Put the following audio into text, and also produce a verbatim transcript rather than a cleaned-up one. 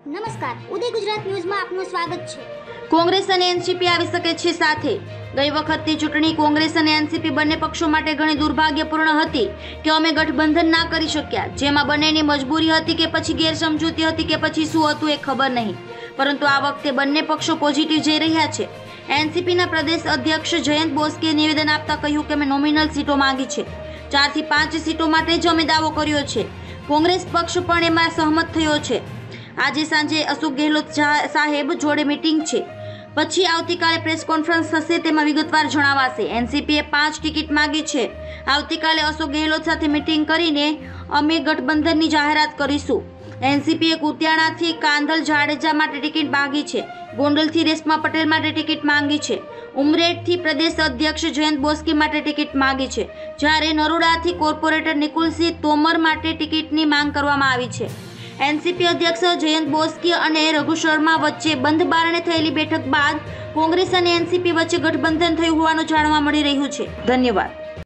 નમસ્કાર, ઉદય ગુજરાત ન્યૂઝમાં આપનું સ્વાગત છે। કોંગ્રેસ અને એનસીપી આવી શકે છે સાથે। ગઈ વખતની ચૂંટણી કોંગ્રેસ અને એનસીપી બંને પક્ષો માટે ઘણી દુર્ભાગ્યપૂર્ણ હતી કે અમે ગઠબંધન ના કરી શક્યા, જેમાં બંનેની મજબૂરી હતી કે પછી ગેરસમજૂતી હતી કે પછી શું હતું એ ખબર નહીં, પરંતુ આ વખતે બંને પક્ષો પોઝિટિવ જઈ રહ્યા છે। એનસીપીના પ્રદેશ અધ્યક્ષ જયંત બોસ્કેએ નિવેદન આપતા કહ્યું કે અમે નોમિનલ સીટો માંગી છે, ચાર થી પાંચ સીટો માટે જ અમે દાવો કર્યો છે। કોંગ્રેસ પક્ષ પણ એમાં સહમત થયો છે। આજે સાંજે અશોક ગેહલોત સાહેબ જોડે મીટિંગ છે, પછી આવતીકાલે પ્રેસ કોન્ફરન્સ થશે, તેમાં વિગતવાર જણાવાશે। એનસીપીએ પાંચ ટિકિટ માંગી છે। આવતીકાલે અશોક ગેહલોત સાથે મીટિંગ કરીને અમે ગઠબંધનની જાહેરાત કરીશું। એનસીપીએ કુતિયાણાથી કાંધલ જાડેજા માટે ટિકિટ માંગી છે, ગોંડલથી રેશમા પટેલ માટે ટિકિટ માંગી છે, ઉમરેઠથી પ્રદેશ અધ્યક્ષ જયંત બોસ્કે માટે ટિકિટ માંગી છે, જ્યારે નરોડાથી કોર્પોરેટર નિકુલસિંહ તોમર માટે ટિકિટની માંગ કરવામાં આવી છે। એનસીપી અધ્યક્ષ જયંત બોસ્કે અને રઘુ શર્મા વચ્ચે બંધ બારણે થયેલી બેઠક બાદ કોંગ્રેસ અને એનસીપી વચ્ચે ગઠબંધન થયું હોવાનું જાણવા મળી રહ્યું છે। ધન્યવાદ।